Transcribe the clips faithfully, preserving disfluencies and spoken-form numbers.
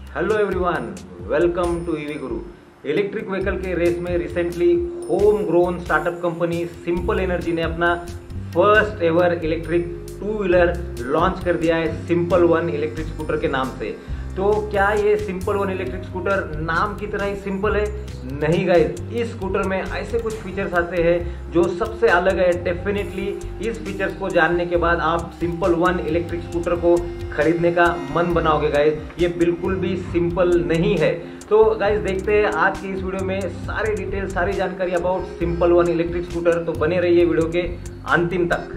Hello everyone, welcome to EV Guru. Electric vehicle के race में recently home grown startup company Simple Energy ने अपना first ever electric two wheeler launch कर दिया है Simple One electric scooter के नाम से। तो क्या ये सिंपल वन इलेक्ट्रिक स्कूटर नाम की तरह ही सिंपल है? नहीं गाइस, इस स्कूटर में ऐसे कुछ फीचर्स आते हैं जो सबसे अलग है। डेफिनेटली इस फीचर्स को जानने के बाद आप सिंपल वन इलेक्ट्रिक स्कूटर को खरीदने का मन बनाओगे गाइस। ये बिल्कुल भी सिंपल नहीं है। तो गाइस देखते हैं आज की इस वीडियो में सारे डिटेल, सारी जानकारी about Simple One electric scooter. तो बने रहिए वीडियो के अंतिम तक।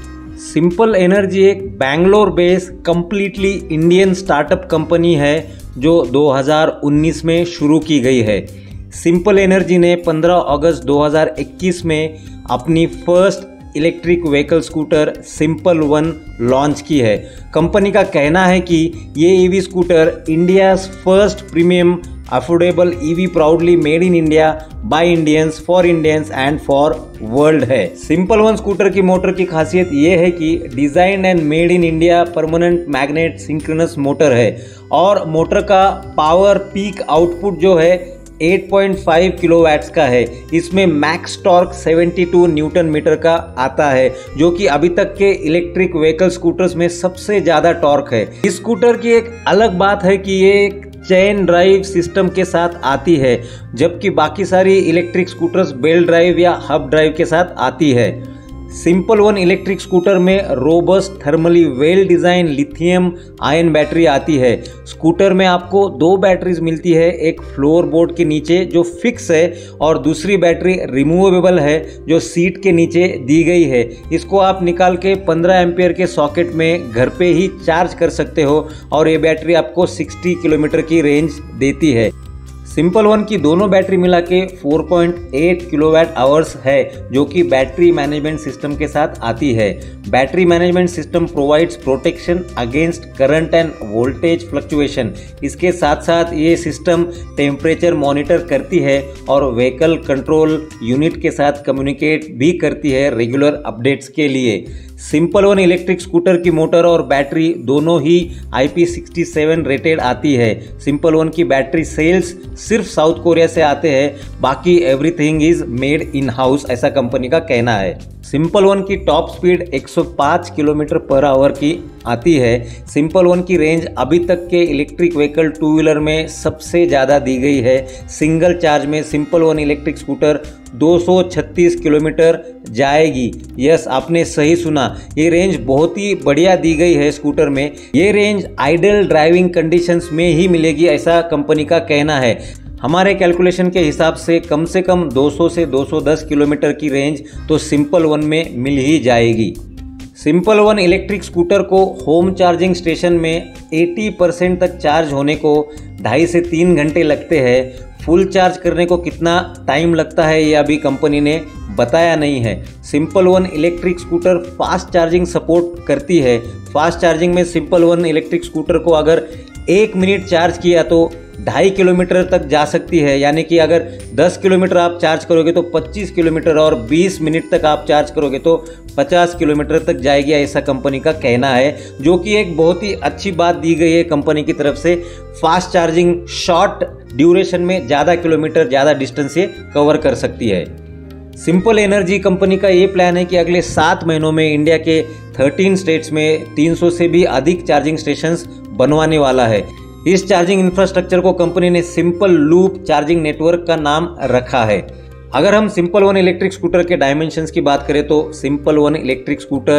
सिंपल एनर्जी एक Bangalore based completely Indian startup company है जो दो हज़ार उन्नीस में शुरू की गई है। सिंपल एनर्जी ने पंद्रह अगस्त दो हज़ार इक्कीस में अपनी first electric vehicle scooter Simple One launch की है। कंपनी का कहना है कि ये EV scooter India's first premium affordable EV proudly made in India by Indians for Indians and for world है। सिंपल वन स्कूटर की मोटर की खासियत ये है कि design and made in India permanent magnet synchronous motor है और motor का पावर पीक आउटपुट जो है आठ पॉइंट पाँच किलोवाट्स का है। इसमें मैक्स टॉर्क बहत्तर न्यूटन मीटर का आता है जो कि अभी तक के इलेक्ट्रिक व्हीकल स्कूटर्स में सबसे ज़्यादा टॉर्क है। इस स्कूटर की एक अलग बात है कि ये चेन ड्राइव सिस्टम के साथ आती है, जबकि बाकी सारी इलेक्ट्रिक स्कूटर्स बेल्ट ड्राइव या हब ड्राइव के साथ आती है। सिंपल वन इलेक्ट्रिक स्कूटर में robust thermally well design lithium ion battery आती है। स्कूटर में आपको दो बैटरीज मिलती है, एक फ्लोर बोर्ड के नीचे जो फिक्स है और दूसरी बैटरी रिमूवेबल है जो सीट के नीचे दी गई है। इसको आप निकाल के पंद्रह एम्पियर के सॉकेट में घर पे ही चार्ज कर सकते हो और ये बैटरी आपको साठ किलोमीटर की रेंज देती है। सिंपल वन की दोनों बैटरी मिला के चार पॉइंट आठ किलोवाट आवर्स है जो कि बैटरी मैनेजमेंट सिस्टम के साथ आती है। Battery management system provides protection against current and voltage fluctuation. इसके साथ साथ ये सिस्टम टेम्परेचर मॉनिटर करती है और व्हीकल कंट्रोल यूनिट के साथ कम्युनिकेट भी करती है रेगुलर अपडेट्स के लिए। सिंपल वन इलेक्ट्रिक स्कूटर की मोटर और बैटरी दोनों ही I P sixty seven rated आती है। सिंपल वन की बैटरी सेल्स सिर्फ साउथ कोरिया से आते हैं, बाकी everything is made in house, ऐसा कंपनी का कहना है। सिंपल वन की टॉप स्पीड एक सौ पाँच किलोमीटर पर आवर की आती है। सिंपल वन की रेंज अभी तक के इलेक्ट्रिक व्हीकल टू व्हीलर में सबसे ज़्यादा दी गई है। सिंगल चार्ज में सिंपल वन इलेक्ट्रिक स्कूटर दो सौ छत्तीस किलोमीटर जाएगी। यस, आपने सही सुना, ये रेंज बहुत ही बढ़िया दी गई है स्कूटर में। ये रेंज आइडल ड्राइविंग कंडीशंस में ही मिलेगी, ऐसा कंपनी का कहना है। हमारे कैलकुलेशन के हिसाब से कम से कम दो सौ से दो सौ दस किलोमीटर की रेंज तो सिंपल वन में मिल ही जाएगी। सिंपल वन इलेक्ट्रिक स्कूटर को होम चार्जिंग स्टेशन में अस्सी परसेंट तक चार्ज होने को ढाई से तीन घंटे लगते हैं। फुल चार्ज करने को कितना टाइम लगता है ये अभी कंपनी ने बताया नहीं है। Simple One electric scooter fast charging support करती है। फास्ट चार्जिंग में सिंपल वन इलेक्ट्रिक स्कूटर को अगर एक मिनट चार्ज किया तो ढाई किलोमीटर तक जा सकती है, यानी कि अगर दस किलोमीटर आप चार्ज करोगे तो पच्चीस किलोमीटर और बीस मिनट तक आप चार्ज करोगे तो पचास किलोमीटर तक जाएगी, ऐसा कंपनी का कहना है, जो कि एक बहुत ही अच्छी बात दी गई है कंपनी की तरफ से। फास्ट चार्जिंग शॉर्ट ड्यूरेशन में ज़्यादा किलोमीटर, ज़्यादा डिस्टेंस ये कवर कर सकती है। सिंपल एनर्जी कंपनी का ये प्लान है कि अगले सात महीनों में इंडिया के तेरह स्टेट्स में तीन सौ से भी अधिक चार्जिंग स्टेशंस बनवाने वाला है। इस चार्जिंग इंफ्रास्ट्रक्चर को कंपनी ने सिंपल लूप चार्जिंग नेटवर्क का नाम रखा है। अगर हम सिंपल वन इलेक्ट्रिक स्कूटर के डायमेंशंस की बात करें तो सिंपल वन इलेक्ट्रिक स्कूटर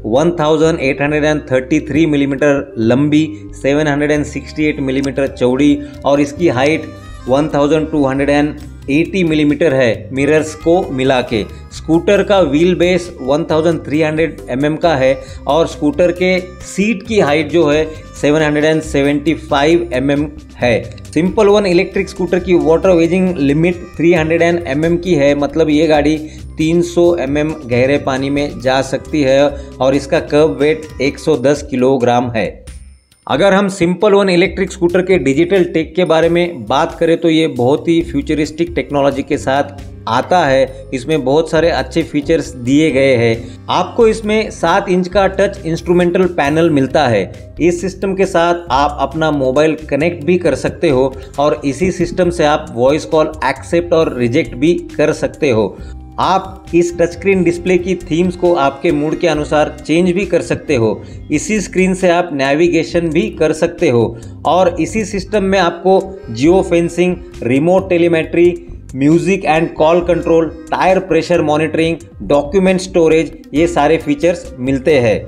अठारह सौ तैंतीस मिलीमीटर लंबी, सात सौ अड़सठ मिलीमीटर चौड़ी और इसकी हाइट बारह सौ अस्सी मिलीमीटर है मिरर्स को मिला के। स्कूटर का व्हील बेस तेरह सौ एम एम का है और स्कूटर के सीट की हाइट जो है सात सौ पचहत्तर एम एम है। सिंपल वन इलेक्ट्रिक स्कूटर की वाटर वेजिंग लिमिट तीन सौ एम एम की है, मतलब ये गाड़ी तीन सौ एम एम गहरे पानी में जा सकती है और इसका कर्व वेट एक सौ दस किलोग्राम है। अगर हम सिंपल वन इलेक्ट्रिक स्कूटर के डिजिटल टेक के बारे में बात करें तो ये बहुत ही फ्यूचरिस्टिक टेक्नोलॉजी के साथ आता है। इसमें बहुत सारे अच्छे फीचर्स दिए गए हैं। आपको इसमें सात इंच का टच इंस्ट्रूमेंटल पैनल मिलता है। इस सिस्टम के साथ आप अपना मोबाइल कनेक्ट भी कर सकते हो और इसी सिस्टम से आप वॉइस कॉल एक्सेप्ट और रिजेक्ट भी कर सकते हो। आप इस टच स्क्रीन डिस्प्ले की थीम्स को आपके मूड के अनुसार चेंज भी कर सकते हो। इसी स्क्रीन से आप नेविगेशन भी कर सकते हो और इसी सिस्टम में आपको geo fencing, remote telemetry, music and call control, tyre pressure monitoring, document storage, ये सारे फीचर्स मिलते हैं।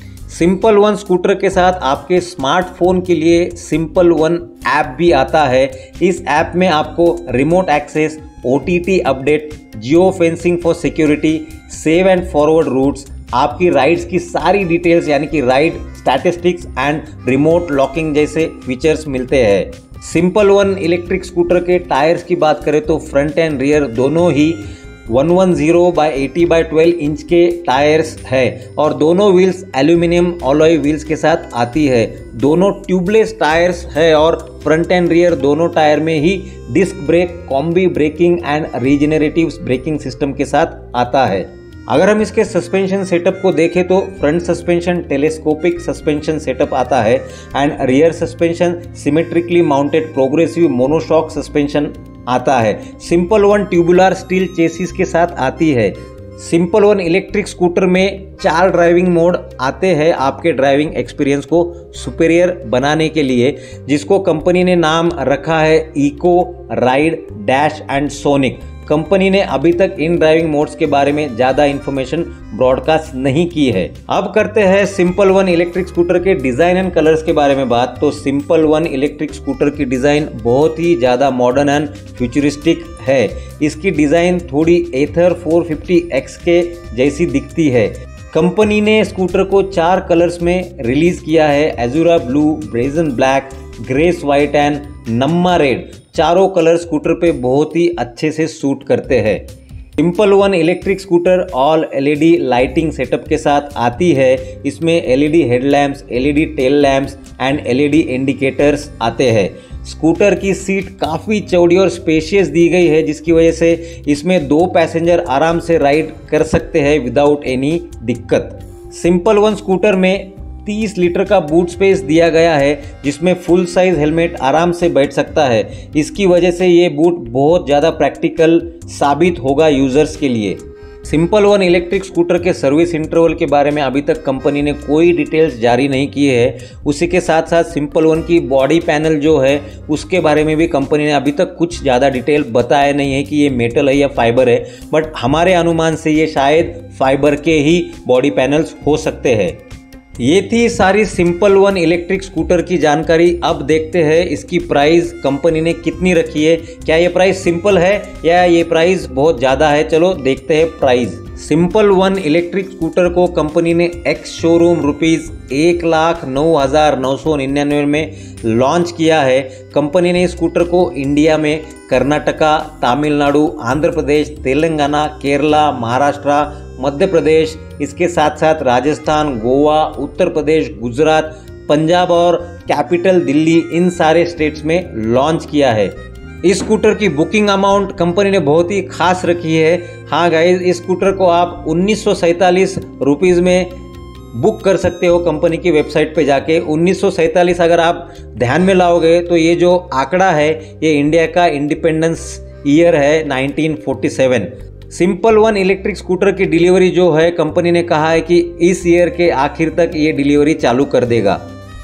सिंपल वन स्कूटर के साथ आपके स्मार्टफोन के लिए सिंपल वन ऐप भी आता है। इस ऐप में आपको remote access, O T T update, geo fencing for security, save and forward routes, आपकी राइड्स की सारी डिटेल्स यानी कि ride statistics and remote locking जैसे फीचर्स मिलते हैं। सिंपल वन इलेक्ट्रिक स्कूटर के टायर्स की बात करें तो फ्रंट एंड रियर दोनों ही one one zero by eighty by twelve inch के टायर्स है और दोनों व्हील्स एल्यूमिनियम अलॉय व्हील्स के साथ आती है। दोनों ट्यूबलेस टायर्स है और फ्रंट एंड रियर दोनों टायर में ही disc brake, combi braking and regenerative braking system के साथ आता है। अगर हम इसके सस्पेंशन सेटअप को देखें तो front suspension telescopic suspension setup आता है and rear suspension symmetrically mounted progressive monoshock suspension आता है। Simple One tubular steel chassis के साथ आती है। सिंपल वन इलेक्ट्रिक स्कूटर में चार ड्राइविंग मोड आते हैं आपके ड्राइविंग एक्सपीरियंस को सुपेरियर बनाने के लिए, जिसको कंपनी ने नाम रखा है Eco, Ride, Dash and Sonic. Company ने अभी तक इन ड्राइविंग मोड्स के बारे में ज़्यादा इन्फॉर्मेशन ब्रॉडकास्ट नहीं की है। अब करते हैं सिंपल वन इलेक्ट्रिक स्कूटर के डिज़ाइन एंड कलर्स के बारे में बात। तो सिंपल वन इलेक्ट्रिक स्कूटर की डिज़ाइन बहुत ही ज़्यादा मॉडर्न एंड फ्यूचरिस्टिक है। इसकी डिज़ाइन थोड़ी एथर फोर फिफ्टी एक्स के जैसी दिखती है। कंपनी ने स्कूटर को चार कलर्स में रिलीज किया है, Azure Blue, Brazen Black, Grace White and Namma Red. चारों कलर स्कूटर पे बहुत ही अच्छे से सूट करते हैं। Simple One electric scooter all LED lighting setup के साथ आती है। इसमें LED headlamps, LED tail lamps and LED indicators आते हैं। स्कूटर की सीट काफ़ी चौड़ी और स्पेशियस दी गई है, जिसकी वजह से इसमें दो पैसेंजर आराम से राइड कर सकते हैं विदाउट एनी दिक्कत। सिंपल वन स्कूटर में तीस लीटर का बूट स्पेस दिया गया है, जिसमें फुल साइज हेलमेट आराम से बैठ सकता है। इसकी वजह से ये बूट बहुत ज़्यादा प्रैक्टिकल साबित होगा यूजर्स के लिए। सिंपल वन इलेक्ट्रिक स्कूटर के सर्विस इंटरवल के बारे में अभी तक कंपनी ने कोई डिटेल्स जारी नहीं किए हैं। उसी के साथ साथ सिंपल वन की बॉडी पैनल जो है उसके बारे में भी कंपनी ने अभी तक कुछ ज़्यादा डिटेल बताया नहीं है कि ये मेटल है या फाइबर है, बट हमारे अनुमान से ये शायद फाइबर के ही बॉडी पैनल्स हो सकते हैं। ये थी सारी सिंपल वन इलेक्ट्रिक स्कूटर की जानकारी। अब देखते हैं इसकी प्राइस कंपनी ने कितनी रखी है। क्या ये प्राइस सिंपल है या ये प्राइस बहुत ज़्यादा है? चलो देखते हैं price. Simple One electric scooter को कंपनी ने एक्स शोरूम रुपीज़ एक लाख नौ हज़ार नौ सौ निन्यानवे में लॉन्च किया है। कंपनी ने इस स्कूटर को इंडिया में कर्नाटका, तमिलनाडु, आंध्र प्रदेश, तेलंगाना, केरला, महाराष्ट्र, मध्य प्रदेश, इसके साथ साथ राजस्थान, गोवा, उत्तर प्रदेश, गुजरात, पंजाब और कैपिटल दिल्ली, इन सारे स्टेट्स में लॉन्च किया है। इस स्कूटर की बुकिंग अमाउंट कंपनी ने बहुत ही खास रखी है। हाँ गाइस, इस स्कूटर को आप उन्नीस सौ सैंतालीस रुपीज़ में बुक कर सकते हो कंपनी की वेबसाइट पे जाके। उन्नीस सौ सैंतालीस अगर आप ध्यान में लाओगे तो ये जो आंकड़ा है ये इंडिया का इंडिपेंडेंस ईयर है nineteen forty seven. Simple One electric scooter की डिलीवरी जो है कंपनी ने कहा है कि इस ईयर के आखिर तक ये डिलीवरी चालू कर देगा।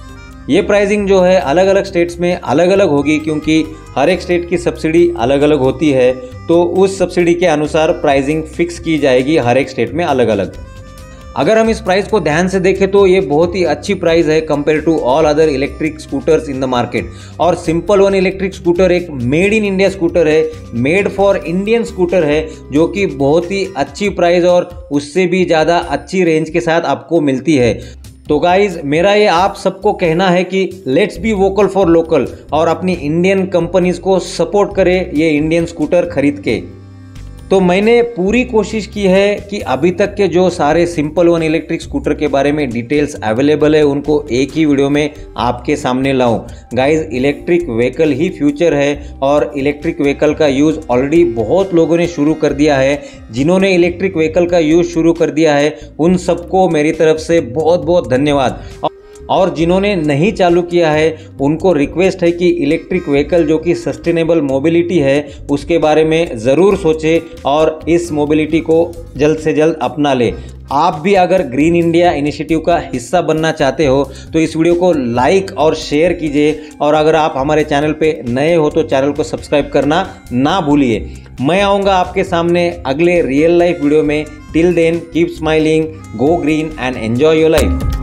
ये प्राइसिंग जो है अलग अलग स्टेट्स में अलग अलग होगी, क्योंकि हर एक स्टेट की सब्सिडी अलग अलग होती है, तो उस सब्सिडी के अनुसार प्राइसिंग फिक्स की जाएगी हर एक स्टेट में अलग अलग। अगर हम इस प्राइस को ध्यान से देखें तो ये बहुत ही अच्छी प्राइस है compare to all other electric scooters in the market. और सिंपल वन इलेक्ट्रिक स्कूटर एक मेड इन इंडिया स्कूटर है, मेड फॉर इंडियन स्कूटर है, जो कि बहुत ही अच्छी प्राइस और उससे भी ज़्यादा अच्छी रेंज के साथ आपको मिलती है। तो गाइज, मेरा ये आप सबको कहना है कि let's be vocal for local और अपनी इंडियन कंपनीज को सपोर्ट करें ये इंडियन स्कूटर खरीद के। तो मैंने पूरी कोशिश की है कि अभी तक के जो सारे सिंपल वन इलेक्ट्रिक स्कूटर के बारे में डिटेल्स अवेलेबल है उनको एक ही वीडियो में आपके सामने लाऊं। गाइस, इलेक्ट्रिक व्हीकल ही फ्यूचर है और इलेक्ट्रिक व्हीकल का यूज़ ऑलरेडी बहुत लोगों ने शुरू कर दिया है। जिन्होंने इलेक्ट्रिक व्हीकल का यूज़ शुरू कर दिया है उन सबको मेरी तरफ से बहुत बहुत धन्यवाद। और जिन्होंने नहीं चालू किया है उनको रिक्वेस्ट है कि इलेक्ट्रिक व्हीकल जो कि सस्टेनेबल मोबिलिटी है उसके बारे में ज़रूर सोचें और इस मोबिलिटी को जल्द से जल्द अपना ले। आप भी अगर ग्रीन इंडिया इनिशिएटिव का हिस्सा बनना चाहते हो तो इस वीडियो को लाइक और शेयर कीजिए, और अगर आप हमारे चैनल पे नए हो तो चैनल को सब्सक्राइब करना ना भूलिए। मैं आऊँगा आपके सामने अगले रियल लाइफ वीडियो में। Till then keep smiling, go green and enjoy your life.